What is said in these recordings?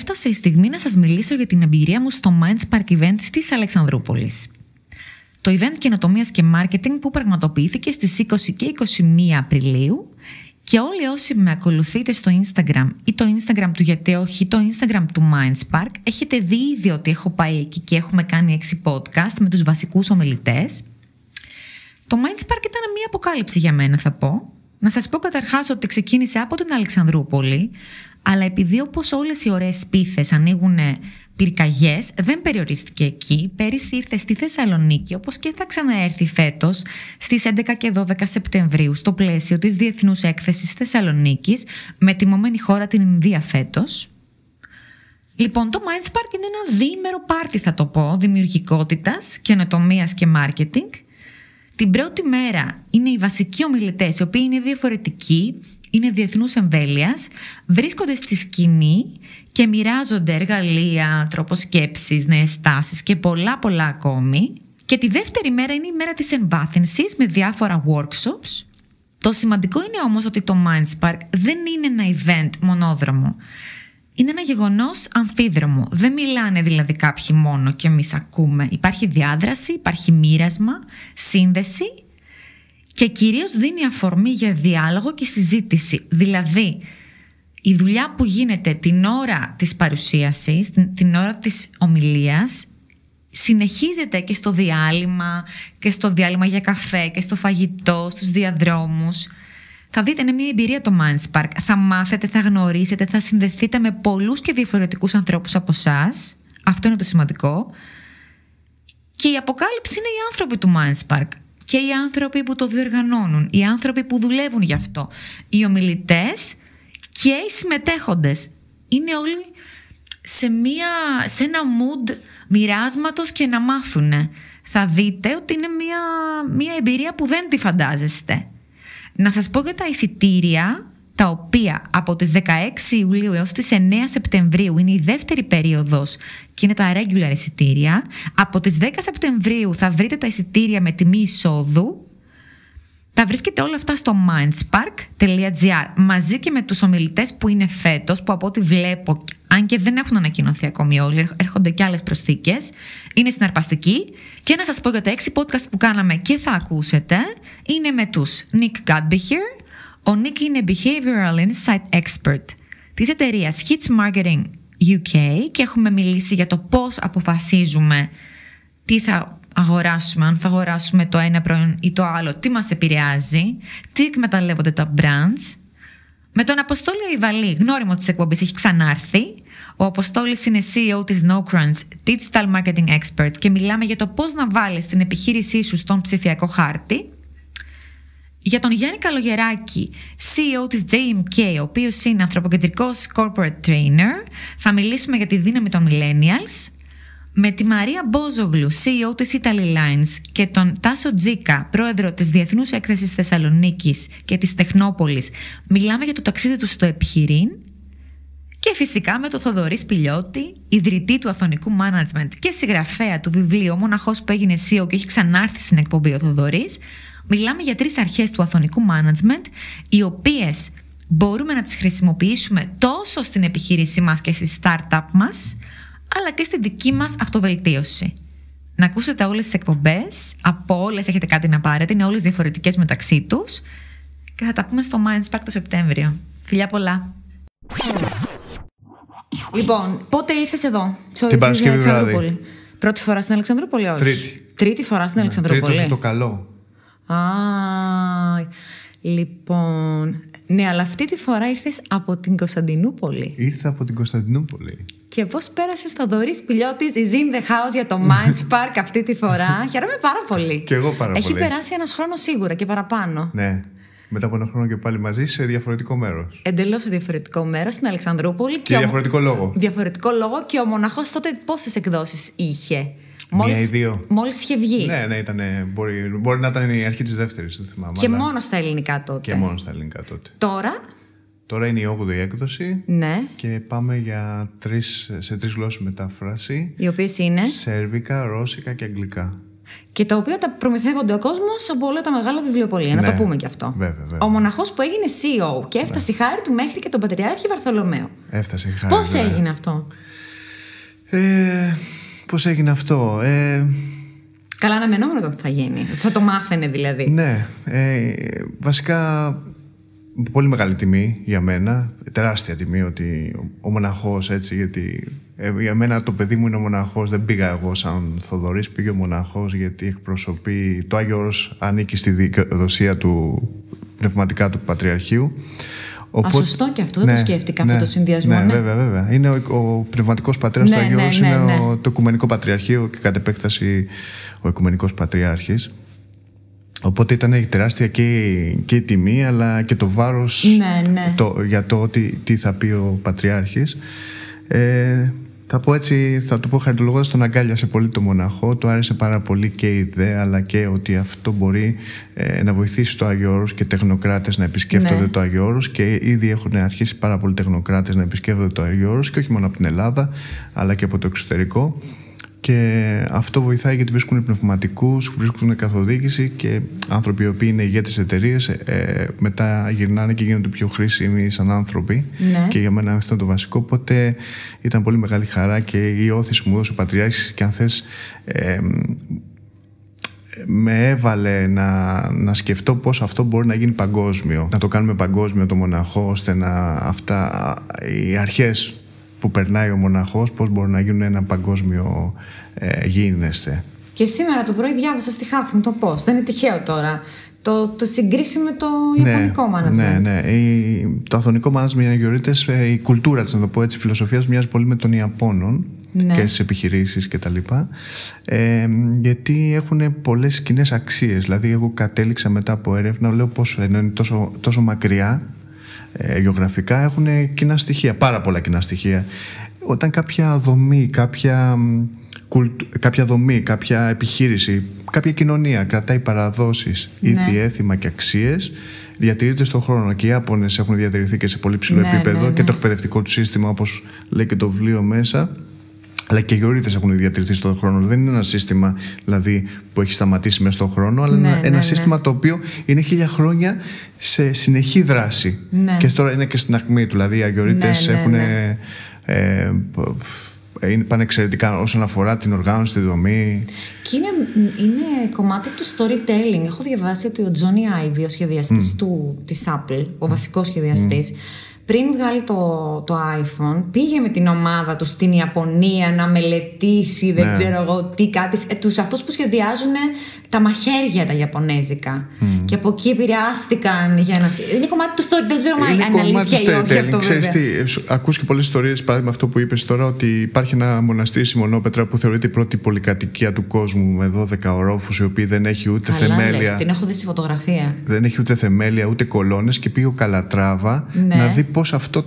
έφτασε η στιγμή να σας μιλήσω για την εμπειρία μου στο Mindspark Event της Αλεξανδρούπολης. Το event καινοτομίας και marketing που πραγματοποιήθηκε στις 20 και 21 Απριλίου, και όλοι όσοι με ακολουθείτε στο Instagram ή το Instagram του Γιατί Όχι, το Instagram του Mindspark, έχετε δει ήδη ότι έχω πάει εκεί και έχουμε κάνει 6 podcast με τους βασικούς ομιλητές. Το Mindspark ήταν μια αποκάλυψη για μένα, θα πω. Να σας πω καταρχάς ότι ξεκίνησε από την Αλεξανδρούπολη, αλλά επειδή όπως όλες οι ωραίες πίθες ανοίγουν πυρκαγιές, δεν περιορίστηκε εκεί. Πέρυσι ήρθε στη Θεσσαλονίκη, όπως και θα ξαναέρθει φέτος στις 11 και 12 Σεπτεμβρίου στο πλαίσιο της Διεθνούς Έκθεσης Θεσσαλονίκης, με τιμωμένη χώρα την Ινδία φέτος. Λοιπόν, το Mindspark είναι ένα διήμερο πάρτι, θα το πω, δημιουργικότητας, καινοτομίας και marketing. Την πρώτη μέρα είναι οι βασικοί ομιλητές, οι οποίοι είναι διαφορετικοί, είναι διεθνούς εμβέλειας, βρίσκονται στη σκηνή και μοιράζονται εργαλεία, τρόπο σκέψης, νέες τάσεις και πολλά ακόμη. Και τη δεύτερη μέρα είναι η μέρα της εμβάθυνσης με διάφορα workshops. Το σημαντικό είναι όμως ότι το Mindspark δεν είναι ένα event μονόδρομο. Είναι ένα γεγονός αμφίδρομο. Δεν μιλάνε δηλαδή κάποιοι μόνο και εμείς ακούμε. Υπάρχει διάδραση, υπάρχει μοίρασμα, σύνδεση και κυρίως δίνει αφορμή για διάλογο και συζήτηση. Δηλαδή, η δουλειά που γίνεται την ώρα της παρουσίασης, την ώρα της ομιλίας, συνεχίζεται και στο διάλειμμα για καφέ και στο φαγητό, στους διαδρόμους. Θα δείτε, είναι μια εμπειρία το Mindspark. Θα μάθετε, θα γνωρίσετε, θα συνδεθείτε με πολλούς και διαφορετικούς ανθρώπους από εσάς. Αυτό είναι το σημαντικό. Και η αποκάλυψη είναι οι άνθρωποι του Mindspark. Και οι άνθρωποι που το διοργανώνουν. Οι άνθρωποι που δουλεύουν γι' αυτό. Οι ομιλητές και οι συμμετέχοντες. Είναι όλοι σε ένα mood μοιράσματος και να μάθουνε. Θα δείτε ότι είναι μια εμπειρία που δεν τη φαντάζεστε. Να σας πω για τα εισιτήρια, τα οποία από τις 16 Ιουλίου έως τις 9 Σεπτεμβρίου είναι η δεύτερη περίοδος και είναι τα regular εισιτήρια. Από τις 10 Σεπτεμβρίου θα βρείτε τα εισιτήρια με τιμή εισόδου. Τα βρίσκετε όλα αυτά στο mindspark.gr μαζί και με τους ομιλητές που είναι φέτος, που από ό,τι βλέπω, αν και δεν έχουν ανακοινωθεί ακόμη όλοι, έρχονται και άλλες προσθήκες, είναι συναρπαστικοί. Και να σας πω για τα 6 podcast που κάναμε και θα ακούσετε, είναι με τους Nick Godbecher. Ο Nick είναι Behavioral Insight Expert της εταιρείας Hits Marketing UK και έχουμε μιλήσει για το πώς αποφασίζουμε τι θα αγοράσουμε, αν θα αγοράσουμε το ένα προϊόν ή το άλλο, τι μας επηρεάζει, τι εκμεταλλεύονται τα brands. Με τον Αποστόλη Αϊβαλή, γνώριμο της εκπομπής, έχει ξανάρθει. Ο Αποστόλης είναι CEO της NoCrunch, Digital Marketing Expert, και μιλάμε για το πώς να βάλεις την επιχείρησή σου στον ψηφιακό χάρτη. Για τον Γιάννη Καλογεράκη, CEO της JMK, ο οποίος είναι ανθρωποκεντρικός corporate trainer, θα μιλήσουμε για τη δύναμη των millennials. Με τη Μαρία Μπόζογλου, CEO της Italy Lines, και τον Τάσο Τζίκα, πρόεδρο της Διεθνούς Έκθεσης Θεσσαλονίκης και της Τεχνόπολης, μιλάμε για το ταξίδι του στο επιχειρήν. Και φυσικά με τον Θοδωρή Σπηλιώτη, ιδρυτή του Αθωνικού Management και συγγραφέα του βιβλίου «Ο Μοναχός που έγινε CEO» και έχει ξανάρθει στην εκπομπή ο Θοδωρής. Μιλάμε για 3 αρχές του Αθωνικού Management, οι οποίες μπορούμε να τις χρησιμοποιήσουμε τόσο στην επιχείρησή μας και στη startup μας, αλλά και στη δική μας αυτοβελτίωση. Να ακούσετε όλες τις εκπομπές, από όλες έχετε κάτι να πάρετε, είναι όλες διαφορετικές μεταξύ τους, και θα τα πούμε στο Mindspark το Σεπτέμβριο. Φιλιά πολλά! Λοιπόν, πότε ήρθες εδώ? Την Παρασκευή βράδυ. Πρώτη φορά στην Αλεξανδρούπολη, όχι? Τρίτη φορά στην Αλεξανδρούπολη. Τρίτος το καλό. Λοιπόν. Ναι, αλλά αυτή τη φορά ήρθες από την Κωνσταντινούπολη. Ήρθα από την Κωνσταντινούπολη. Και πώς πέρασες το Θοδωρή Σπηλιώτης, is in the house για το Mindspark αυτή τη φορά? Χαίρομαι πάρα πολύ. Και εγώ πάρα πολύ. Έχει περάσει ένας χρόνος σίγουρα και παραπάνω. Ναι. Μετά από ένα χρόνο και πάλι μαζί σε διαφορετικό μέρος. Εντελώς σε διαφορετικό μέρος, στην Αλεξανδρούπολη. Και διαφορετικό λόγο. Διαφορετικό λόγο, και ο Μοναχός τότε πόσες εκδόσεις είχε? Μία ή 2. Μόλις είχε βγει. Ναι, μπορεί να ήταν η αρχή της δεύτερης, δεν θυμάμαι. Και μόνο στα ελληνικά τότε. Τώρα είναι η 8η έκδοση. Ναι. Και πάμε σε 3 γλώσσες μετάφραση. Οι οποίες είναι σέρβικα, ρώσικα και αγγλικά. Και τα οποία τα προμηθεύονται ο κόσμος από όλα τα μεγάλα βιβλιοπωλεία. Ναι, να το πούμε και αυτό. Βέβαια. Ο μοναχός που έγινε CEO και έφτασε η χάρη του μέχρι και τον Πατριάρχη Βαρθολομαίο. Έφτασε η χάρη. Πώς έγινε αυτό? Πώς έγινε αυτό? Καλά αναμενόμενο το ότι θα γίνει. Θα το μάθαινε δηλαδή. Ναι. Βασικά πολύ μεγάλη τιμή για μένα. Τεράστια τιμή ότι ο μοναχός, έτσι, γιατί για μένα το παιδί μου είναι ο μοναχός. Δεν πήγα εγώ σαν Θοδωρής, πήγε ο μοναχός γιατί εκπροσωπεί, το Άγιο Όρος ανήκει στη δικαιοδοσία του πνευματικά του Πατριαρχείου. Οπότε, σωστό και αυτό, δεν το σκέφτηκα αυτό το συνδυασμό. Ναι, βέβαια. Είναι ο πνευματικός πατέρας του Αγίου Όρους, είναι το Οικουμενικό Πατριαρχείο και κατ' επέκταση ο Οικουμενικός Πατριάρχης. Οπότε ήταν τεράστια και η τιμή, αλλά και το βάρος για το τι θα πει ο Πατριάρχης. Θα πω έτσι, θα το πω χαριτολογώντας, τον αγκάλιασε πολύ το μοναχό, του άρεσε πάρα πολύ και η ιδέα, αλλά και ότι αυτό μπορεί να βοηθήσει το Άγιο Όρος και τεχνοκράτες να επισκέφτονται το Άγιο Όρος, και ήδη έχουν αρχίσει πάρα πολλοί τεχνοκράτες να επισκέφτονται το Άγιο Όρος, και όχι μόνο από την Ελλάδα αλλά και από το εξωτερικό. Και αυτό βοηθάει γιατί βρίσκουν πνευματικούς, βρίσκουν καθοδήγηση, και άνθρωποι οι οποίοι είναι ηγέτες εταιρείες μετά γυρνάνε και γίνονται πιο χρήσιμοι σαν άνθρωποι. Ναι. Και για μένα αυτό είναι το βασικό. Οπότε ήταν πολύ μεγάλη χαρά και η όθηση που μου έδωσε ο Πατριάρχης, και αν θες με έβαλε να σκεφτώ πώς αυτό μπορεί να γίνει παγκόσμιο. Να το κάνουμε παγκόσμιο το μοναχό, ώστε οι αρχές που περνάει ο μοναχός, πώς μπορούν να γίνουν ένα παγκόσμιο γίνεστε. Και σήμερα το πρωί διάβασα στη Huffington Post, δεν είναι τυχαίο τώρα, το συγκρίσει με το ιαπωνικό management. Ναι. Το αθωνικό management, οι Αγιορείτες, η κουλτούρα της, να το πω έτσι, φιλοσοφίας μοιάζει πολύ με των Ιαπώνων, και στις επιχειρήσεις και τα λοιπά, γιατί έχουν πολλές κοινές αξίες. Δηλαδή εγώ κατέληξα μετά από έρευνα, λέω πως ενώ είναι τόσο μακριά γεωγραφικά, έχουν κοινά στοιχεία, πάρα πολλά κοινά στοιχεία. Όταν κάποια δομή, κάποια επιχείρηση, κάποια κοινωνία κρατάει παραδόσεις, ήθη, έθιμα και αξίες, διατηρείται στον χρόνο, και οι Ιάπωνες έχουν διατηρηθεί και σε πολύ ψηλό επίπεδο, και το εκπαιδευτικό του σύστημα, όπως λέει και το βιβλίο μέσα, αλλά και οι Αγιορείτες έχουν διατηρηθεί στον χρόνο. Δεν είναι ένα σύστημα δηλαδή που έχει σταματήσει μέσα στον χρόνο, αλλά ένα σύστημα το οποίο είναι 1000 χρόνια σε συνεχή δράση. Και τώρα είναι και στην ακμή του. Δηλαδή οι Αγιορείτες πάνε εξαιρετικά όσον αφορά την οργάνωση, τη δομή. Και είναι κομμάτι του storytelling. Έχω διαβάσει ότι ο Johnny Ive, ο σχεδιαστής της Apple, ο βασικός σχεδιαστής, πριν βγάλει το iPhone, πήγε με την ομάδα του στην Ιαπωνία να μελετήσει, δεν ξέρω εγώ τι, τους αυτούς που σχεδιάζουν τα μαχαίρια τα Ιαπωνέζικα. Και από εκεί επηρεάστηκαν για να είναι κομμάτι του storytelling, δεν ξέρω αν είναι αλήθεια ή όχι αυτό, βέβαια. Ακούς και πολλές ιστορίες, παράδειγμα αυτό που είπες τώρα, ότι υπάρχει ένα μοναστήρι Σιμονόπετρα που θεωρείται η πρώτη πολυκατοικία του κόσμου, με 12 ορόφους, η οποία δεν έχει ούτε θεμέλια. Την έχω δει στη φωτογραφία. Δεν έχει ούτε θεμέλια ούτε κολόνες, και πήγε ο Καλατράβα να δει πώς αυτό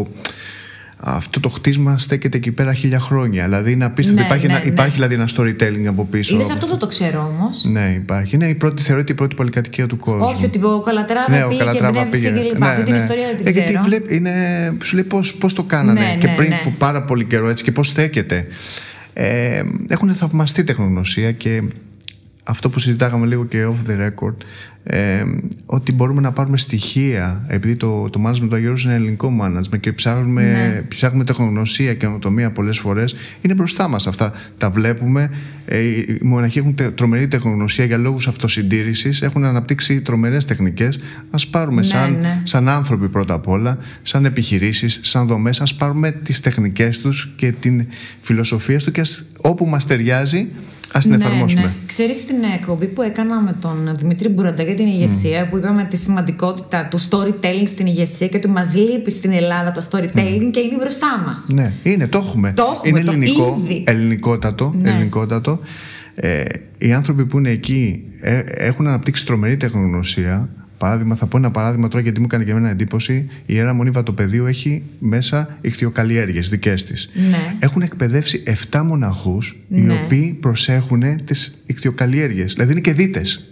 το χτίσμα στέκεται εκεί πέρα 1000 χρόνια. Δηλαδή είναι απίστευτο. Υπάρχει δηλαδή ένα storytelling από πίσω. Είδες αυτό, το ξέρω όμως. Ναι, υπάρχει. Είναι θεωρείται η πρώτη πολυκατοικία του κόσμου. Όχι, ότι ο Καλατράβα πήγε και εμπνεύστηκε και λοιπά. Αυτή την ιστορία δεν την ξέρω. Σου λέει πώς το κάνανε και πριν από πάρα πολύ καιρό, έτσι, και πώς στέκεται. Έχουν θαυμαστεί τεχνογνωσία, και αυτό που συζητάγαμε λίγο και off the record, ότι μπορούμε να πάρουμε στοιχεία, επειδή το management του Αγίου Όρους είναι ελληνικό management, και ψάχνουμε τεχνογνωσία και καινοτομία πολλές φορές, είναι μπροστά μας αυτά. Τα βλέπουμε. Οι μοναχοί έχουν τρομερή τεχνογνωσία για λόγους αυτοσυντήρησης, έχουν αναπτύξει τρομερές τεχνικές. Ας πάρουμε σαν άνθρωποι πρώτα απ' όλα, σαν επιχειρήσεις, σαν δομές, ας πάρουμε τις τεχνικές τους και την φιλοσοφία του, και όπου μας ταιριάζει ας την εφαρμόσουμε. Ξέρεις την εκπομπή που έκανα με τον Δημήτρη Μπουραντά για την ηγεσία, που είπαμε τη σημαντικότητα του storytelling στην ηγεσία και ότι μας λείπει στην Ελλάδα το storytelling και είναι μπροστά μας. Ναι, το έχουμε. Είναι ελληνικότατο. Οι άνθρωποι που είναι εκεί έχουν αναπτύξει τρομερή τεχνογνωσία. Παράδειγμα, θα πω ένα παράδειγμα τώρα, γιατί μου έκανε και εμένα εντύπωση. Η Ιερά Μονή Βατοπεδίου έχει μέσα ιχθυοκαλλιέργειες δικές της. Έχουν εκπαιδεύσει 7 μοναχούς, οι οποίοι προσέχουν τις ιχθυοκαλλιέργειες. Δηλαδή είναι και δίτες.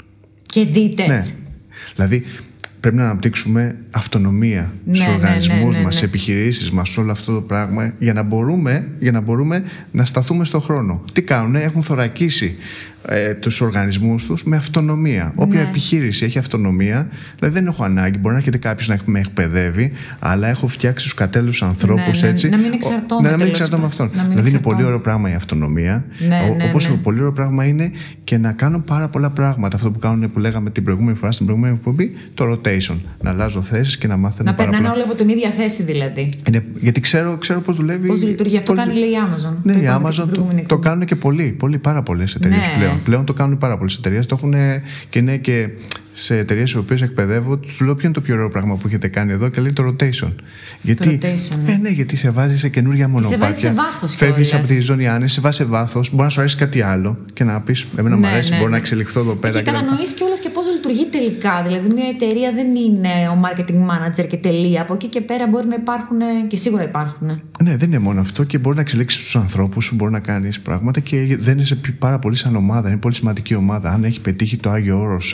Ναι. Δηλαδή πρέπει να αναπτύξουμε αυτονομία στους οργανισμούς μας, στις επιχειρήσεις μας, όλο αυτό το πράγμα, για να μπορούμε να σταθούμε στον χρόνο. Τι κάνουνε? Έχουν θωρακίσει τους οργανισμούς τους με αυτονομία. Όποια επιχείρηση έχει αυτονομία, δηλαδή δεν έχω ανάγκη, μπορεί να έρχεται κάποιος να με εκπαιδεύει, αλλά έχω φτιάξει τους κατάλληλους ανθρώπους έτσι. Να μην εξαρτώμαι. Να μην εξαρτώμαι αυτόν. Δηλαδή είναι πολύ ωραίο πράγμα η αυτονομία. Όπως πολύ ωραίο πράγμα είναι και να κάνω πάρα πολλά πράγματα. Αυτό που κάνουν, που λέγαμε την προηγούμενη φορά στην προηγούμενη εκπομπή, το rotation. Να αλλάζω θέσεις και να μάθω. Να περνάνε όλοι από την ίδια θέση δηλαδή. Γιατί ξέρω πώς δουλεύει. Πώς λειτουργεί. Αυτό κάνει λέει η Amazon. Ναι, η Amazon το κάνουν και πάρα πολλές εταιρείες πλέον. Πλέον το κάνουν πάρα πολλές εταιρείες. Το έχουν και σε εταιρείες οι οποίες εκπαιδεύω, τους λέω ποιο είναι το πιο ωραίο πράγμα που έχετε κάνει εδώ και λέει το rotation. Γιατί, γιατί σε βάζει σε καινούργια μονοπάτια. Σε βάζει σε βάθος. Φεύγεις από τη ζώνη άνεση, σε βάζει σε βάθος. Μπορεί να σου αρέσει κάτι άλλο και να πεις: εμένα μου αρέσει, μπορώ να εξελιχθώ εδώ πέρα. Και κατανοείς κιόλας και πώς λειτουργεί τελικά. Δηλαδή, μια εταιρεία δεν είναι ο marketing manager και τελεία. Από εκεί και πέρα μπορεί να υπάρχουν και σίγουρα υπάρχουν. Ναι, δεν είναι μόνο αυτό και μπορεί να εξελίξεις τους ανθρώπους σου, μπορεί να κάνεις πράγματα και δεν είσαι πάρα πολύ σαν ομάδα. Είναι πολύ σημαντική ομάδα. Αν έχει πετύχει το Άγιο Όρος,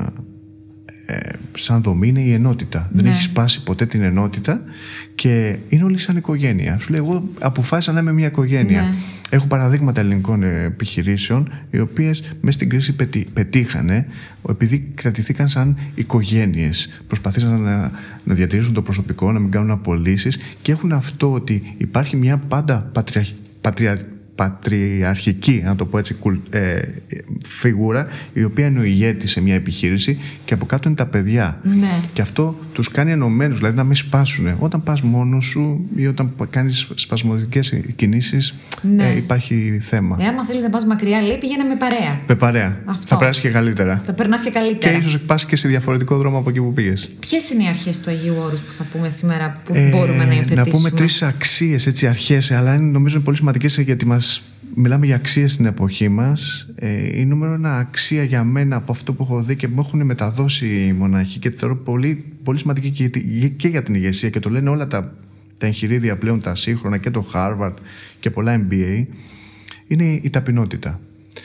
σαν δομή είναι η ενότητα. Δεν έχει σπάσει ποτέ την ενότητα και είναι όλοι σαν οικογένεια. Σου λέει: εγώ αποφάσισα να είμαι μια οικογένεια. Έχω παραδείγματα ελληνικών επιχειρήσεων οι οποίες μέσα στην κρίση πετύχανε επειδή κρατηθήκαν σαν οικογένειες. Προσπαθήσαν να διατηρήσουν το προσωπικό, να μην κάνουν απολύσεις και έχουν αυτό ότι υπάρχει μια πάντα πατριαρχική, να το πω έτσι, φιγούρα η οποία είναι ο ηγέτης σε μια επιχείρηση και από κάτω είναι τα παιδιά. Και αυτό τους κάνει ενωμένους, δηλαδή να μην σπάσουν. Όταν πας μόνος σου ή όταν κάνεις σπασμωδικές κινήσεις, υπάρχει θέμα. Άμα θέλεις να πας μακριά, λέει, πήγαινε με παρέα. Με παρέα. Θα περάσεις και καλύτερα. Θα περνάς και καλύτερα. Και ίσως πας και σε διαφορετικό δρόμο από εκεί που πήγες. Ποιες είναι οι αρχές του Αγίου Όρους που θα πούμε σήμερα που μπορούμε να υιοθετήσουμε? Να πούμε 3 αξίες, έτσι, αρχές, αλλά νομίζω είναι πολύ σημαντικές γιατί μιλάμε για αξίες στην εποχή μας. Η νούμερο 1 αξία για μένα από αυτό που έχω δει και μου έχουν μεταδώσει οι μοναχοί και τη θεωρώ πολύ, πολύ σημαντική και για την ηγεσία και το λένε όλα τα εγχειρίδια πλέον, τα σύγχρονα και το Harvard και πολλά MBA, είναι η ταπεινότητα.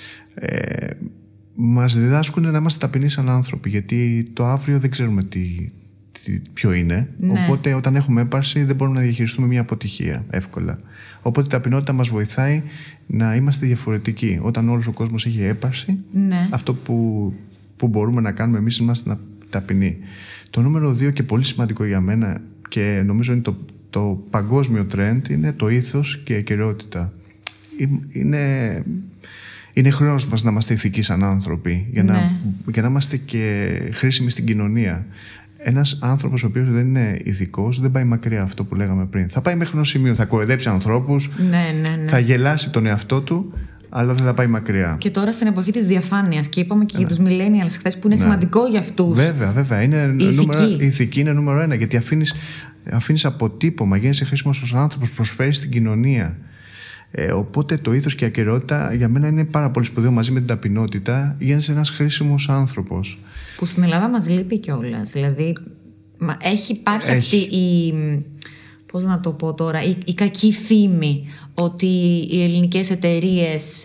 Μας διδάσκουν να είμαστε ταπεινοί σαν άνθρωποι γιατί το αύριο δεν ξέρουμε ποιο είναι. Οπότε όταν έχουμε έπαρση δεν μπορούμε να διαχειριστούμε μια αποτυχία εύκολα. Οπότε η ταπεινότητα μας βοηθάει να είμαστε διαφορετικοί. Όταν όλος ο κόσμος έχει έπαρση, αυτό που μπορούμε να κάνουμε εμείς είμαστε ταπεινοί. Το νούμερο 2 και πολύ σημαντικό για μένα και νομίζω είναι το παγκόσμιο trend είναι το ήθος και η ακεραιότητα. Είναι χρέος μας να είμαστε ηθικοί σαν άνθρωποι για να είμαστε και χρήσιμοι στην κοινωνία. Ένας άνθρωπος ο οποίος δεν είναι ηθικός δεν πάει μακριά, αυτό που λέγαμε πριν. Θα πάει μέχρι ενός σημείου, θα κοροϊδέψει ανθρώπους, θα γελάσει τον εαυτό του, αλλά δεν θα πάει μακριά. Και τώρα στην εποχή της διαφάνειας, και είπαμε και για τους millennials χθες που είναι σημαντικό για αυτούς. Βέβαια. Η ηθική είναι νούμερο 1, γιατί αφήνεις αποτύπωμα, γίνεσαι χρήσιμος ως άνθρωπος, προσφέρεις στην κοινωνία. Οπότε το ήθος και η ακεραιότητα για μένα είναι πάρα πολύ σπουδαίο μαζί με την ταπεινότητα. Γίνεσαι ένας χρήσιμος άνθρωπος. Που στην Ελλάδα μας λείπει κιόλας. Δηλαδή, υπάρχει αυτή η. Πώς να το πω τώρα, η κακή φήμη ότι οι ελληνικές εταιρείες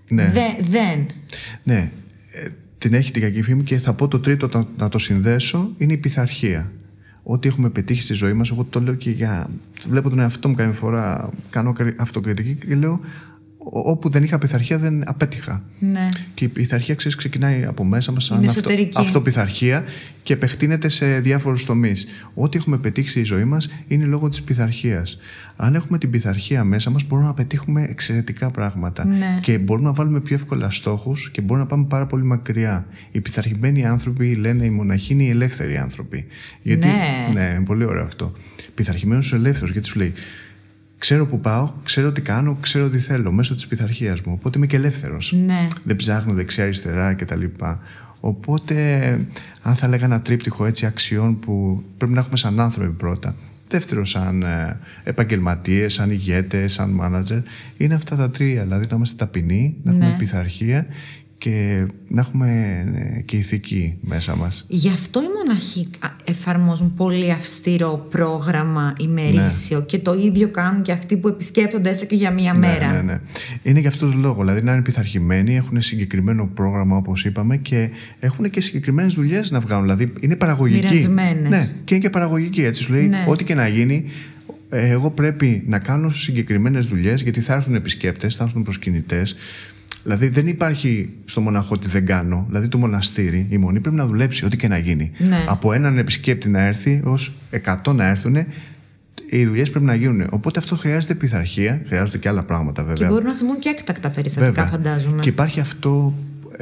δεν. Ναι, την έχει την κακή φήμη και θα πω το τρίτο να το συνδέσω είναι η πειθαρχία. Ό,τι έχουμε πετύχει στη ζωή μας, εγώ το λέω και βλέπω τον εαυτό μου καμιά φορά, κάνω αυτοκριτική και λέω όπου δεν είχα πειθαρχία δεν απέτυχα. Και η πειθαρχία ξεκινάει από μέσα μας σαν αυτοπειθαρχία και επεκτείνεται σε διάφορους τομείς. Ό,τι έχουμε πετύχει στη ζωή μας είναι λόγω της πειθαρχίας. Αν έχουμε την πειθαρχία μέσα μας μπορούμε να πετύχουμε εξαιρετικά πράγματα και μπορούμε να βάλουμε πιο εύκολα στόχους και μπορούμε να πάμε πάρα πολύ μακριά. Οι πειθαρχημένοι άνθρωποι, λένε οι μοναχοί, είναι οι ελεύθεροι άνθρωποι. Γιατί, είναι πολύ ωραίο αυτό. Πειθαρχημένος ελεύθερος, γιατί σου λέει ξέρω που πάω, ξέρω τι κάνω, ξέρω τι θέλω μέσω της πειθαρχίας μου. Οπότε είμαι και ελεύθερος. Δεν ψάχνω δεξιά-αριστερά κτλ. Οπότε, αν θα λέγα ένα τρίπτυχο έτσι αξιών που πρέπει να έχουμε σαν άνθρωποι πρώτα. Δεύτερο, σαν επαγγελματίες, σαν ηγέτες, σαν μάνατζερ, είναι αυτά τα 3. Δηλαδή να είμαστε ταπεινοί, να έχουμε πειθαρχία και να έχουμε και ηθική μέσα μας. Γι' αυτό οι μοναχοί εφαρμόζουν πολύ αυστηρό πρόγραμμα ημερήσιο και το ίδιο κάνουν και αυτοί που επισκέπτονται έστω και για μία μέρα. Ναι. Είναι γι' αυτό το λόγο. Δηλαδή να είναι πειθαρχημένοι, έχουν συγκεκριμένο πρόγραμμα όπως είπαμε και έχουν και συγκεκριμένες δουλειές να βγάλουν. Δηλαδή είναι παραγωγικοί. Μοιρασμένες. Και είναι και παραγωγικοί. Έτσι σου λέει ό,τι και να γίνει. Εγώ πρέπει να κάνω συγκεκριμένες δουλειές γιατί θα έρθουν επισκέπτες, θα έρθουν προσκυνητές. Δηλαδή δεν υπάρχει στο μοναχό ότι δεν κάνω. Δηλαδή το μοναστήρι, η μονή πρέπει να δουλέψει ό,τι και να γίνει. Ναι. Από έναν επισκέπτη να έρθει ως 100 να έρθουν, οι δουλειές πρέπει να γίνουν. Οπότε αυτό χρειάζεται πειθαρχία, χρειάζονται και άλλα πράγματα βέβαια. Και μπορούν να συμβούν και έκτακτα περιστατικά, βέβαια, φαντάζομαι. Και υπάρχει αυτό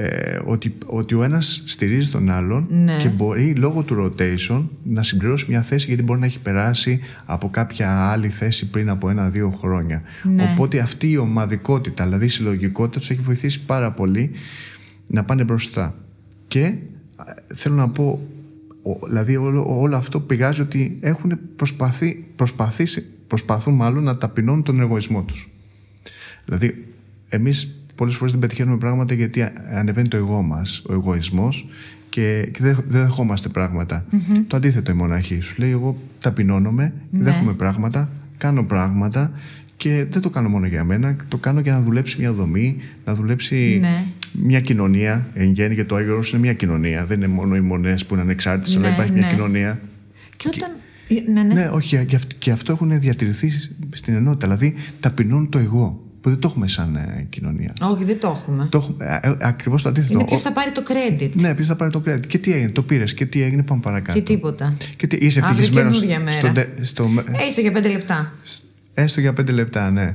ότι ο ένας στηρίζει τον άλλον, ναι, και μπορεί λόγω του rotation να συμπληρώσει μια θέση, γιατί μπορεί να έχει περάσει από κάποια άλλη θέση πριν από 1-2 χρόνια. Ναι. Οπότε αυτή η ομαδικότητα, δηλαδή η συλλογικότητα, τους έχει βοηθήσει πάρα πολύ να πάνε μπροστά. Και θέλω να πω, δηλαδή όλο αυτό πηγάζει ότι έχουν προσπαθούν μάλλον να ταπεινώνουν τον εγωισμό τους. Δηλαδή εμείς πολλές φορές δεν πετυχαίνουμε πράγματα γιατί ανεβαίνει το εγώ μας, ο εγωισμός, και δεν δεχόμαστε πράγματα. Το αντίθετο η μοναχή σου λέει: εγώ ταπεινώνομαι, δέχομαι πράγματα, κάνω πράγματα, και δεν το κάνω μόνο για μένα, το κάνω για να δουλέψει μια δομή, να δουλέψει μια κοινωνία. Εν γέννη, γιατί το Άγιο Όρος είναι μια κοινωνία. Δεν είναι μόνο οι μονές που είναι ανεξάρτητες, αλλά υπάρχει μια κοινωνία. Και όταν. Ναι, όχι, και αυτό έχουν διατηρηθεί στην ενότητα. Δηλαδή ταπεινώνουν το εγώ, που δεν το έχουμε σαν κοινωνία. Όχι, δεν το έχουμε. Ακριβώς το αντίθετο. Είναι ποιος θα πάρει το credit. Ναι, ποιος θα πάρει το credit. Και τι έγινε, το πήρες, και τι έγινε, πάμε παρακάτω. Και τίποτα. Είσαι ευτυχισμένος. Είσαι για 5 λεπτά. Έστω για 5 λεπτά, ναι.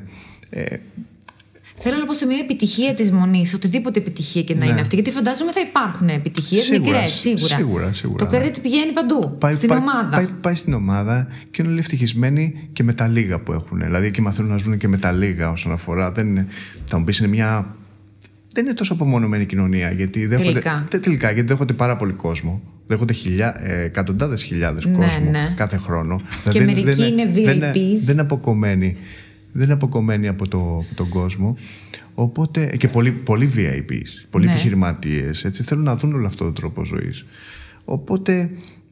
Θέλω να πω σε μια επιτυχία της μονής, οτιδήποτε επιτυχία και να είναι αυτή, γιατί φαντάζομαι θα υπάρχουν επιτυχίες μικρές, σίγουρα. Το credit πηγαίνει παντού, στην ομάδα. Πάει στην ομάδα και είναι όλοι ευτυχισμένοι και με τα λίγα που έχουν. Δηλαδή και μαθαίνουν να ζουν και με τα λίγα όσον αφορά. Θα μου πεις, δεν είναι τόσο απομονωμένη κοινωνία. Γιατί τελικά, γιατί δέχονται πάρα πολύ κόσμο. Δέχονται εκατοντάδες χιλιάδες κόσμο κάθε χρόνο. Και δηλαδή, μερικοί είναι VIPs. Δεν είναι αποκομμένοι από τον κόσμο. Οπότε, και πολλοί VIPs, πολλοί επιχειρηματίες, έτσι, θέλουν να δουν όλο αυτόν τον τρόπο ζωής. Οπότε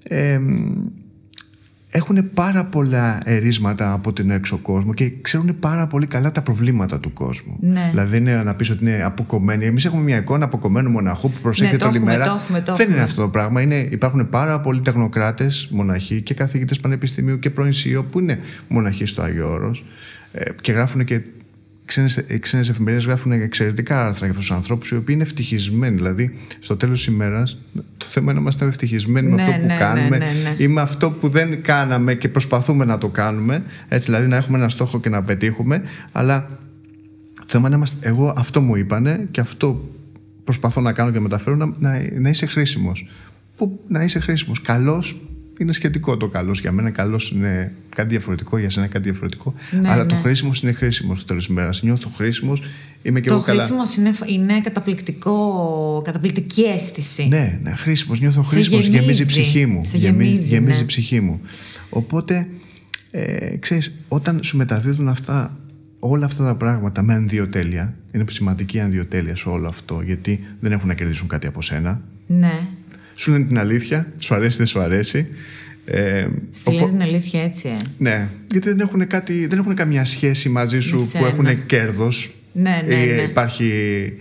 έχουν πάρα πολλά ερίσματα από τον έξω κόσμο και ξέρουν πάρα πολύ καλά τα προβλήματα του κόσμου. Ναι. Δηλαδή δεν είναι να πεις ότι είναι αποκομμένοι. Εμείς έχουμε μια εικόνα αποκομμένου μοναχού που προσέχεται όλη μέρα. Δεν είναι αυτό το πράγμα. Υπάρχουν πάρα πολλοί τεχνοκράτες, μοναχοί και καθηγητές πανεπιστημίου και πρώην CEO που είναι μοναχοί στο Άγιο Όρος, και γράφουν και ξένες εφημερίδες γράφουν εξαιρετικά άρθρα για αυτούς τους ανθρώπους, οι οποίοι είναι ευτυχισμένοι. Δηλαδή, στο τέλος της ημέρας, το θέμα είναι να είμαστε ευτυχισμένοι με αυτό που κάνουμε ή με αυτό που δεν κάναμε και προσπαθούμε να το κάνουμε. Έτσι, δηλαδή, να έχουμε ένα στόχο και να πετύχουμε. Αλλά το θέμα είναι εγώ αυτό μου είπανε και αυτό προσπαθώ να κάνω και μεταφέρω, να είσαι χρήσιμος. Να είσαι χρήσιμος. Καλός. Είναι σχετικό το καλός. Για μένα καλός είναι κάτι διαφορετικό, για σένα κάτι διαφορετικό. Αλλά το χρήσιμος είναι χρήσιμος στο τέλος της ημέρας. Νιώθω χρήσιμος, είμαι και εγώ καλά. Το χρήσιμος είναι καταπληκτική αίσθηση. Ναι, χρήσιμος, νιώθω χρήσιμος, γεμίζει η ψυχή μου. Γεμίζει η ψυχή μου. Οπότε, ξέρεις, όταν σου μεταδίδουν όλα αυτά τα πράγματα με ανδιοτέλεια, είναι σημαντική ανδιοτέλεια σε όλο αυτό, γιατί δεν έχουν να κερδίσουν κάτι από σένα. Ναι. Σου λένε την αλήθεια, σου αρέσει, δεν σου αρέσει. Λένε την αλήθεια έτσι, Ναι, γιατί δεν έχουν καμία σχέση μαζί σου που έχουν κέρδος. Ναι. Υπάρχει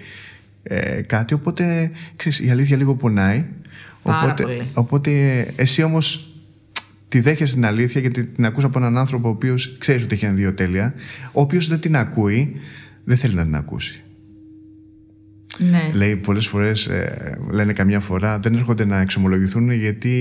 κάτι, οπότε ξέρεις, η αλήθεια λίγο πονάει. Οπότε εσύ όμως τη δέχεσαι την αλήθεια, γιατί την ακούς από έναν άνθρωπο ο οποίος ξέρεις ότι έχει ανδιοτέλεια. Ο οποίος δεν την ακούει, δεν θέλει να την ακούσει. Ναι. Λέει πολλές φορές, λένε καμιά φορά, δεν έρχονται να εξομολογηθούν γιατί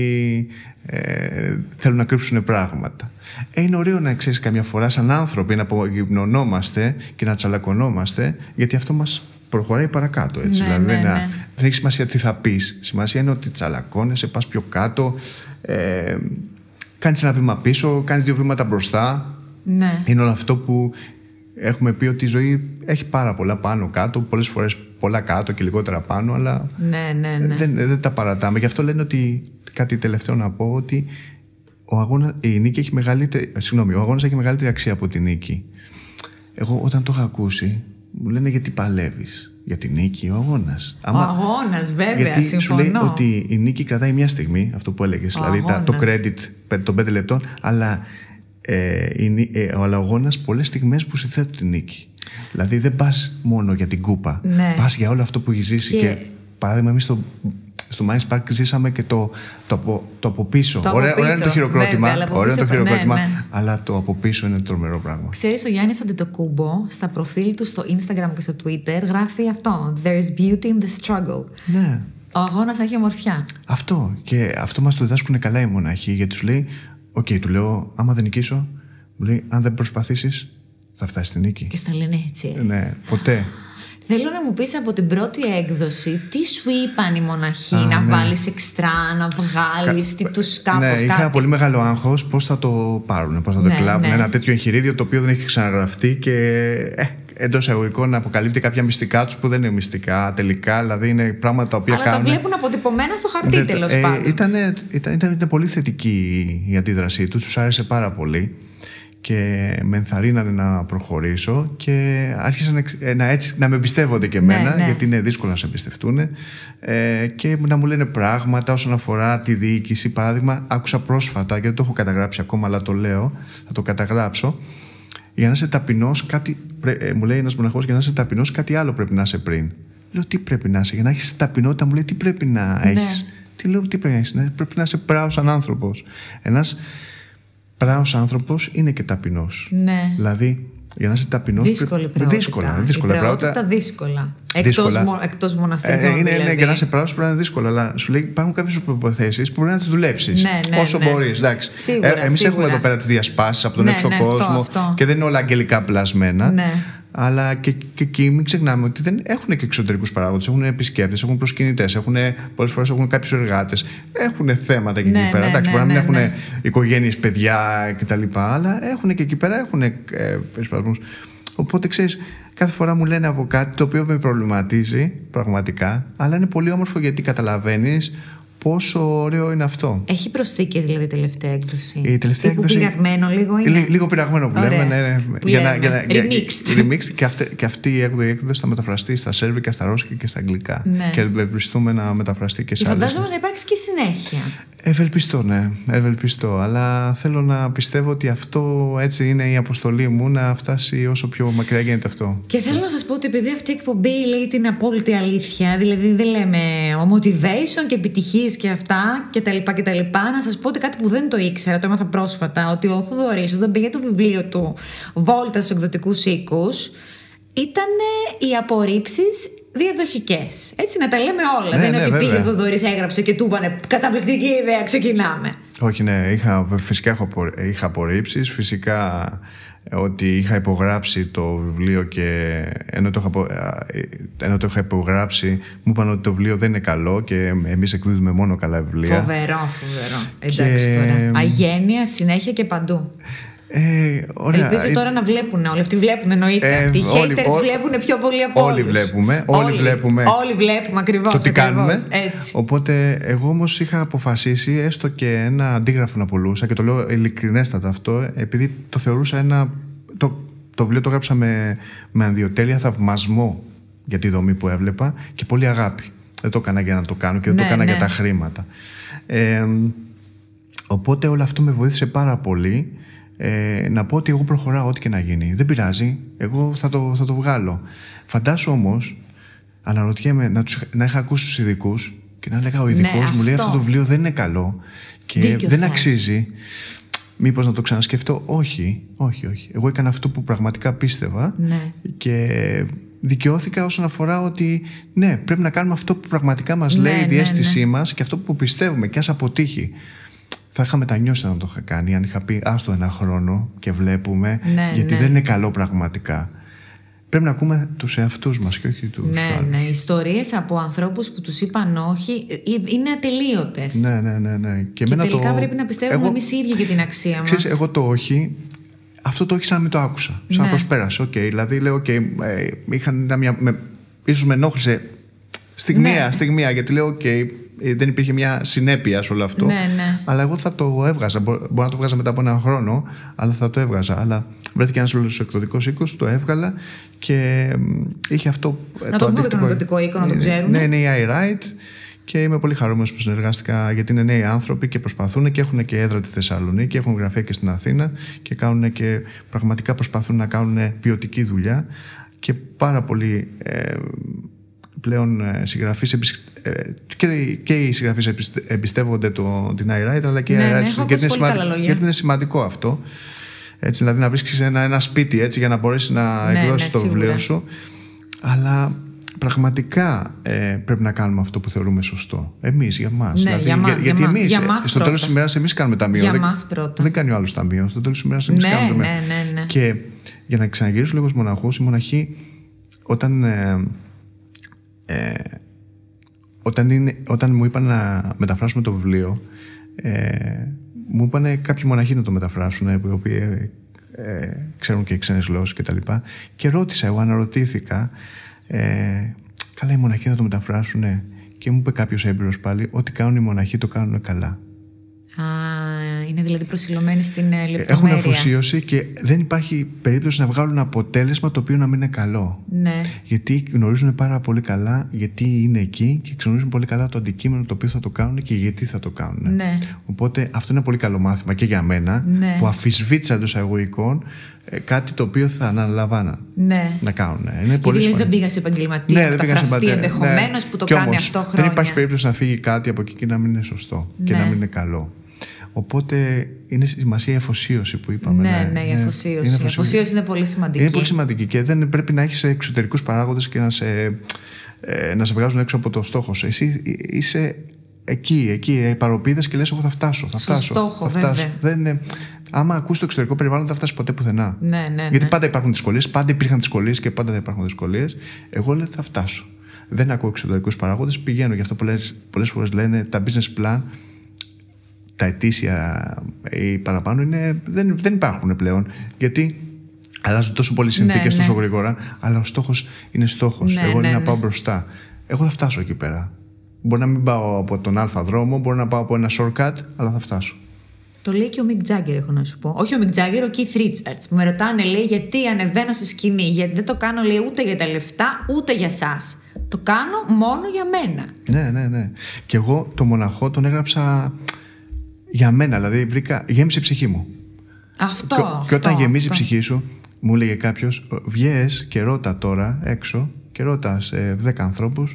θέλουν να κρύψουν πράγματα. Είναι ωραίο να ξέρεις καμιά φορά σαν άνθρωποι να απογυμνωνόμαστε και να τσαλακωνόμαστε, γιατί αυτό μας προχωράει παρακάτω. Έτσι. Δηλαδή δεν έχει σημασία τι θα πεις. Σημασία είναι ότι τσαλακώνεσαι, πας πιο κάτω, κάνεις ένα βήμα πίσω, κάνεις 2 βήματα μπροστά. Ναι. Είναι όλο αυτό που έχουμε πει, ότι η ζωή έχει πάρα πολλά πάνω κάτω, πολλές φορές πολλά κάτω και λιγότερα πάνω, αλλά δεν τα παρατάμε. Γι' αυτό λένε ότι, κάτι τελευταίο να πω, ότι ο αγώνας έχει μεγαλύτερη αξία από τη νίκη. Εγώ όταν το είχα ακούσει, μου λένε γιατί παλεύεις για τη νίκη, ο αγώνας. Ο αγώνας, βέβαια, γιατί συμφωνώ. Σου λέει ότι η νίκη κρατάει μια στιγμή, αυτό που έλεγες, δηλαδή το credit των 5 λεπτών, αλλά ο αγώνας πολλές στιγμές που συνθέτουν τη νίκη. Δηλαδή δεν πας μόνο για την κούπα, πας για όλο αυτό που έχει ζήσει. Και παράδειγμα, εμείς στο Minds Park ζήσαμε και το από πίσω. Ωραία είναι το χειροκρότημα, αλλά το από πίσω είναι τρομερό πράγμα. Ξέρεις, ο Γιάννης Αντετοκούμπο στα προφίλ του στο Instagram και στο Twitter γράφει αυτό. There's beauty in the struggle. Ναι. Ο αγώνας έχει ομορφιά. Αυτό. Και αυτό μας το διδάσκουν καλά οι μοναχοί, γιατί του λέει, του λέω, άμα δεν νικήσω, μου λέει, αν δεν προσπαθήσεις, θα φτάσεις στη νίκη. Και στα λένε έτσι. Ναι, ποτέ. Θέλω να μου πεις από την πρώτη έκδοση τι σου είπαν οι μοναχοί, να βάλεις εξτρά, να βγάλεις, τι τους κάπως κάτι. Είχα πολύ μεγάλο άγχος πώς θα το πάρουν, πώς θα το κλάβουν. Ένα τέτοιο εγχειρίδιο το οποίο δεν έχει ξαναγραφτεί και εντός εισαγωγικών αποκαλύπτει κάποια μυστικά τους που δεν είναι μυστικά τελικά, δηλαδή είναι πράγματα τα οποία κάνουν. Αλλά τα βλέπουν αποτυπωμένα στο χαρτί τέλος πάντων. Ήταν πολύ θετική η αντίδρασή τους άρεσε πάρα πολύ. Και με ενθαρρύνανε να προχωρήσω και άρχισαν να με εμπιστεύονται και εμένα, γιατί είναι δύσκολο να σε εμπιστευτούν, και να μου λένε πράγματα όσον αφορά τη διοίκηση. Παράδειγμα, άκουσα πρόσφατα, γιατί δεν το έχω καταγράψει ακόμα, αλλά το λέω, θα το καταγράψω. Για να είσαι ταπεινός, μου λέει ένας μοναχός, για να είσαι ταπεινός, κάτι άλλο πρέπει να είσαι πριν. Λέω, τι πρέπει να είσαι, για να έχεις ταπεινότητα, μου λέει, τι πρέπει να έχεις. Τι λέω, τι πρέπει να έχεις, πρέπει να είσαι πράος σαν άνθρωπος. Ένας πράος άνθρωπος είναι και ταπεινός. Ναι. Δηλαδή, για να είσαι ταπεινός. Δύσκολα. Δύσκολα. Εκτός μοναστηριών. Δηλαδή. Για να είσαι πράος πρέπει να είναι δύσκολο. Αλλά σου λέει υπάρχουν κάποιες προϋποθέσεις που πρέπει να τις δουλέψεις. Όσο μπορείς. Εμείς έχουμε εδώ πέρα τις διασπάσεις από τον έξω κόσμο και δεν είναι όλα αγγελικά πλασμένα. Ναι. Αλλά και εκεί μην ξεχνάμε ότι δεν έχουν και εξωτερικούς παράγοντες. Έχουν επισκέπτες, έχουν προσκυνητές, πολλές φορές έχουν κάποιους εργάτες. Έχουν θέματα και εκεί πέρα. Εντάξει, μπορεί να μην έχουν οικογένειες, παιδιά κτλ. Αλλά έχουν και εκεί πέρα περισπασμούς. Οπότε ξέρεις, κάθε φορά μου λένε από κάτι το οποίο με προβληματίζει πραγματικά, αλλά είναι πολύ όμορφο γιατί καταλαβαίνεις πόσο ωραίο είναι αυτό. Έχει προσθήκες δηλαδή η τελευταία έκδοση. Η τελευταία έκδοση. Πειραγμένο λίγο είναι. Λίγο πειραγμένο που λέμε. Ναι. Remixed. Και αυτή η έκδοση θα μεταφραστεί στα σέρβικα, στα ρώσικα και στα αγγλικά. Ναι. Και ευελπιστούμε να μεταφραστεί και σε άλλες. Φαντάζομαι θα υπάρξει και συνέχεια. Ευελπιστώ, ναι. Ευελπιστώ. Αλλά θέλω να πιστεύω ότι αυτό έτσι είναι η αποστολή μου, να φτάσει όσο πιο μακριά γίνεται αυτό. Και θέλω να σας πω ότι επειδή αυτή η εκπομπή λέει την απόλυτη αλήθεια, δηλαδή δεν λέμε motivation και επιτυχίες και αυτά κτλ. Να σας πω ότι κάτι που δεν το ήξερα, το έμαθα πρόσφατα, ότι ο Θοδωρής όταν πήγε το βιβλίο του Βόλτα στους εκδοτικούς οίκους, ήταν οι απορρίψεις διαδοχικές. Έτσι να τα λέμε όλα. Δεν είναι ότι πήγε ο Θοδωρής, έγραψε και του είπανε καταπληκτική ιδέα, ξεκινάμε. Όχι, ναι, φυσικά είχα απορρίψεις. Φυσικά ότι είχα υπογράψει το βιβλίο και ενώ το είχα υπογράψει μου είπαν ότι το βιβλίο δεν είναι καλό και εμείς εκδίδουμε μόνο καλά βιβλία. Φοβερό. Εντάξει τώρα. Αγένεια συνέχεια και παντού. Ελπίζω τώρα να βλέπουν. Όλοι αυτοί βλέπουν, εννοείται. Αυτοί οι haters βλέπουν πιο πολύ από όλους. Όλοι βλέπουμε ακριβώς. Το τι κάνουμε. Έτσι. Οπότε εγώ όμως είχα αποφασίσει έστω και ένα αντίγραφο να πουλούσα, και το λέω ειλικρινέστατα αυτό, επειδή το θεωρούσα το βιβλίο το έγραψα με ανδιοτέλεια, θαυμασμό για τη δομή που έβλεπα και πολύ αγάπη. Δεν το έκανα για να το κάνω και δεν το έκανα για τα χρήματα. Οπότε όλο αυτό με βοήθησε πάρα πολύ. Να πω ότι εγώ προχωράω ό,τι και να γίνει. Δεν πειράζει, εγώ θα το βγάλω. Φαντάσου όμως, αναρωτιέμαι να είχα ακούσει τους ειδικούς και να έλεγα ο ειδικός μου λέει αυτό το βιβλίο δεν είναι καλό και δεν αξίζει. Μήπως να το ξανασκεφτώ? Όχι. Εγώ έκανα αυτό που πραγματικά πίστευα και δικαιώθηκα όσον αφορά ότι ναι, πρέπει να κάνουμε αυτό που πραγματικά μας λέει η διαίσθησή μας και αυτό που πιστεύουμε, και ας αποτύχει. Θα είχα μετανιώσει αν το είχα κάνει, αν είχα πει άστο ένα χρόνο και βλέπουμε, γιατί δεν είναι καλό πραγματικά. Πρέπει να ακούμε τους εαυτούς μας και όχι τους άλλους. Ναι, ιστορίες από ανθρώπους που τους είπαν όχι είναι ατελείωτες. Ναι. Και τελικά πρέπει να πιστεύουμε εμείς οι ίδιοι για την αξία μας. Ξέρεις, εγώ το όχι, αυτό το όχι σαν να μην το άκουσα, σαν να προσπέρασε. Δηλαδή λέω, ίσως με ενόχλησε στιγμία, γιατί λέω δεν υπήρχε μια συνέπεια σε όλο αυτό. Αλλά εγώ θα το έβγαζα. Μπορεί να το βγάζα μετά από ένα χρόνο, αλλά θα το έβγαζα. Αλλά βρέθηκε ένας όλος εκδοτικός οίκος, το έβγαλα και είχε αυτό. Να το πούμε για τον εκδοτικό οίκο, να το ξέρουν. Ναι, είναι η iWrite και είμαι πολύ χαρούμενος που συνεργάστηκα, γιατί είναι νέοι άνθρωποι και προσπαθούν και έχουν και έδρα τη Θεσσαλονίκη, έχουν γραφεία και στην Αθήνα και κάνουν και πραγματικά προσπαθούν να κάνουν ποιοτική δουλειά και πάρα πολύ. Πλέον συγγραφείς και οι συγγραφείς εμπιστεύονται την iWrite, αλλά και η iWrite, γιατί είναι σημαντικό αυτό. Έτσι, δηλαδή να βρίσκεις ένα σπίτι έτσι, για να μπορέσεις να εκδώσεις το βιβλίο σου. Αλλά πραγματικά πρέπει να κάνουμε αυτό που θεωρούμε σωστό. Εμείς, για μας. Ναι, δηλαδή, γιατί εμείς, στο τέλος της ημέρας, εμείς κάνουμε ταμείο. Δεν κάνει ο άλλος ταμείο. Στο τέλος της ημέρας, εμείς κάνουμε ταμείο. Ναι. Και για να ξαναγυρίσω λίγο στους μοναχούς, οι μοναχοί, όταν μου είπαν να μεταφράσουμε το βιβλίο, μου είπαν κάποιοι μοναχοί να το μεταφράσουν, οι οποίοι ξέρουν και ξένες γλώσσες κτλ. Και ρώτησα, εγώ αναρωτήθηκα, καλά, οι μοναχοί να το μεταφράσουν, και μου είπε κάποιος έμπειρος πάλι, ό,τι κάνουν οι μοναχοί το κάνουν καλά. Είναι δηλαδή προσιλωμένοι στην λεπτομέρεια. Έχουν αφοσίωση και δεν υπάρχει περίπτωση να βγάλουν αποτέλεσμα το οποίο να μην είναι καλό. Ναι. Γιατί γνωρίζουν πάρα πολύ καλά γιατί είναι εκεί και γνωρίζουν πολύ καλά το αντικείμενο το οποίο θα το κάνουν και γιατί θα το κάνουν. Ναι. Οπότε αυτό είναι πολύ καλό μάθημα και για μένα, που αφισβήτησα εντός εισαγωγικών κάτι το οποίο θα αναλαμβάναν να κάνουν. Γιατί λες δεν πήγα σε επαγγελματία, μεταφραστή ενδεχομένως που το κάνει όμως, αυτό χρόνια. Δεν υπάρχει περίπτωση να φύγει κάτι από εκεί και να μην είναι σωστό και να μην είναι καλό. Οπότε είναι σημασία η αφοσίωση που είπαμε. Ναι, η αφοσίωση. Η αφοσίωση είναι πολύ σημαντική. Είναι πολύ σημαντική και δεν πρέπει να έχεις εξωτερικούς παράγοντες και να σε βγάζουν έξω από το στόχο σου. Εσύ είσαι εκεί παροπίδες και λες, εγώ θα φτάσω. Στο στόχο, βέβαια. Άμα ακούς το εξωτερικό περιβάλλον, δεν θα φτάσεις ποτέ πουθενά. Γιατί πάντα υπάρχουν δυσκολίες, πάντα υπήρχαν δυσκολίες και πάντα θα υπάρχουν δυσκολίες. Εγώ λέω θα φτάσω. Δεν ακούω εξωτερικούς παράγοντες, πηγαίνω. Γι' αυτό πολλές φορές λένε τα business plan, τα ετήσια ή παραπάνω δεν υπάρχουν πλέον. Γιατί αλλάζουν τόσο πολλές συνθήκες τόσο γρήγορα, αλλά ο στόχος είναι στόχος. Εγώ είναι να πάω μπροστά. Εγώ θα φτάσω εκεί πέρα. Μπορεί να μην πάω από τον αλφα δρόμο, μπορεί να πάω από ένα shortcut, αλλά θα φτάσω. Το λέει και ο Mick Jagger, έχω να σου πω. Όχι ο Mick Jagger, ο Keith Richards. Που με ρωτάνε, λέει, γιατί ανεβαίνω στη σκηνή. Γιατί δεν το κάνω, λέει, ούτε για τα λεφτά, ούτε για σας. Το κάνω μόνο για μένα. Ναι. Και εγώ το μοναχό τον έγραψα για μένα. Δηλαδή γέμισε η ψυχή μου. Και όταν γεμίζει η ψυχή σου, μου έλεγε κάποιος, βγες και ρώτα τώρα έξω και ρώτα σε 10 ανθρώπους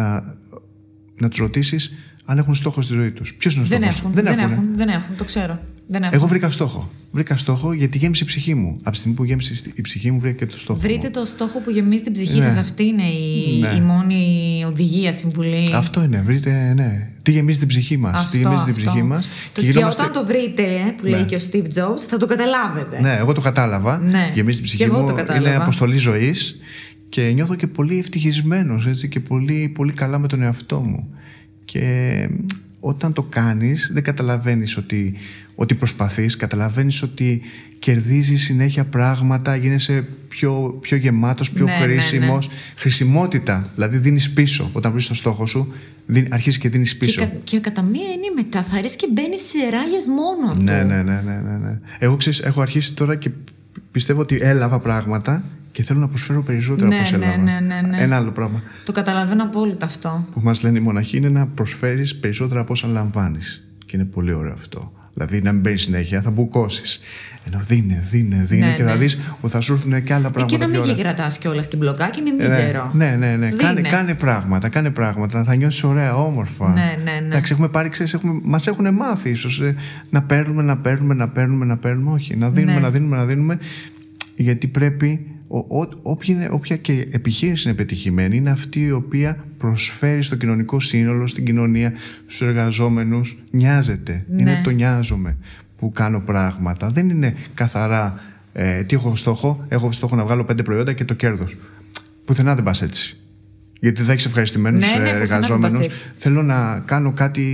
να τους ρωτήσεις αν έχουν στόχο στη ζωή τους. Ποιος είναι ο στόχος? Δεν έχουν, το ξέρω. Εγώ βρήκα στόχο γιατί γέμισε η ψυχή μου. Από τη στιγμή που γέμισε η ψυχή μου, βρήκα και το στόχο. Βρείτε το στόχο που γεμίζει την ψυχή σας. Αυτή είναι η μόνη οδηγία, συμβουλή. Αυτό είναι. Βρείτε, τι γεμίζει την ψυχή μας. Και όταν το βρείτε, που λέει και ο Steve Jobs, θα το καταλάβετε. Ναι, εγώ το κατάλαβα. Γεμίζει την ψυχή μου. Είναι αποστολή ζωής και νιώθω και πολύ ευτυχισμένος, έτσι, και πολύ, πολύ καλά με τον εαυτό μου. Και όταν το κάνεις, δεν καταλαβαίνεις ότι προσπαθείς, καταλαβαίνεις ότι κερδίζεις συνέχεια πράγματα, γίνεσαι πιο γεμάτος, πιο χρήσιμος. Χρησιμότητα, δηλαδή δίνεις πίσω. Όταν βρεις το στόχο σου, αρχίζεις και δίνεις πίσω. Και κατά μία είναι μετά, θα αρέσει και μπαίνεις σε ράγες μόνο του. Ναι. Εγώ έχω αρχίσει τώρα και πιστεύω ότι έλαβα πράγματα και θέλω να προσφέρω περισσότερα από όσο έλαβα. Ναι. Ένα άλλο πράγμα. Το καταλαβαίνω απόλυτα αυτό. Που μας λένε οι μοναχοί είναι να προσφέρεις περισσότερα από όσα λαμβάνεις. Και είναι πολύ ωραίο αυτό. Δηλαδή να μην παίρνεις συνέχεια, θα μπουκώσεις. Ενώ δίνε και θα δεις ότι θα σου έρθουν και άλλα πράγματα. Και να μην κρατάς κιόλας και μπλοκάκι, είναι μίζερο. Ναι. Κάνε πράγματα, θα νιώσεις ωραία, όμορφα. Ναι. Εντάξει, έχουμε πάρει, μας έχουν μάθει ίσως να παίρνουμε. Όχι, να δίνουμε. Γιατί πρέπει. Όποια και επιχείρηση είναι πετυχημένη είναι αυτή η οποία προσφέρει στο κοινωνικό σύνολο, στην κοινωνία, στους εργαζόμενους, νοιάζεται. Είναι το νοιάζομαι που κάνω πράγματα. Δεν είναι καθαρά τι έχω στόχο. Έχω στόχο να βγάλω 5 προϊόντα και το κέρδος. Πουθενά δεν πας έτσι. Γιατί θα έχεις ευχαριστημένους εργαζόμενους. Θέλω να κάνω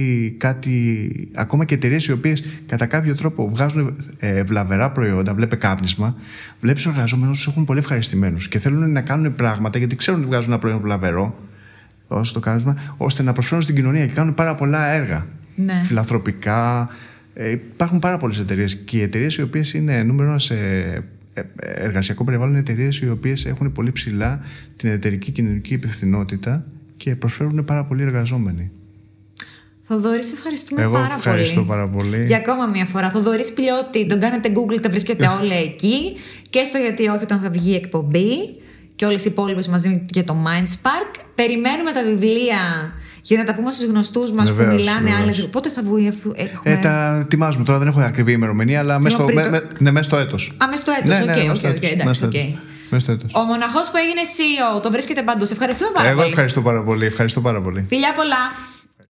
κάτι. Ακόμα και εταιρείες οι οποίες κατά κάποιο τρόπο βγάζουν βλαβερά προϊόντα, βλέπε κάπνισμα, βλέπεις εργαζόμενους τους έχουν πολύ ευχαριστημένους και θέλουν να κάνουν πράγματα γιατί ξέρουν ότι βγάζουν ένα προϊόν βλαβερό, όσο το κάπνισμα, ώστε να προσφέρουν στην κοινωνία και κάνουν πάρα πολλά έργα. Φιλανθρωπικά. Υπάρχουν πάρα πολλές εταιρείες και οι εταιρείες οι οποίες είναι νούμερο ένα σε εργασιακό περιβάλλον είναι εταιρείες οι οποίες έχουν πολύ ψηλά την εταιρική κοινωνική υπευθυνότητα και προσφέρουν πάρα πολλοί εργαζόμενοι. Θοδωρή, σε ευχαριστούμε πάρα πολύ. Εγώ ευχαριστώ πάρα πολύ. Για ακόμα μια φορά. Θοδωρής Πηλιώτη, τον κάνετε Google, τα βρίσκετε όλα εκεί. Και στο γιατί όχι όταν θα βγει η εκπομπή. Και όλες οι υπόλοιπες μαζί για το Mindspark. Περιμένουμε τα βιβλία Για να τα πούμε στους γνωστούς μας που μιλάνε άλλες. Πότε θα βγει, έχουμε. Τα ετοιμάζουμε. Τώρα δεν έχω ακριβή ημερομηνία, αλλά μέσα στο έτος. Μέσα στο έτος, οκ. Ο μοναχός που έγινε CEO, τον βρίσκεται παντού. Σε ευχαριστούμε πάρα πολύ. Εγώ ευχαριστώ πάρα πολύ. Φιλιά πολλά.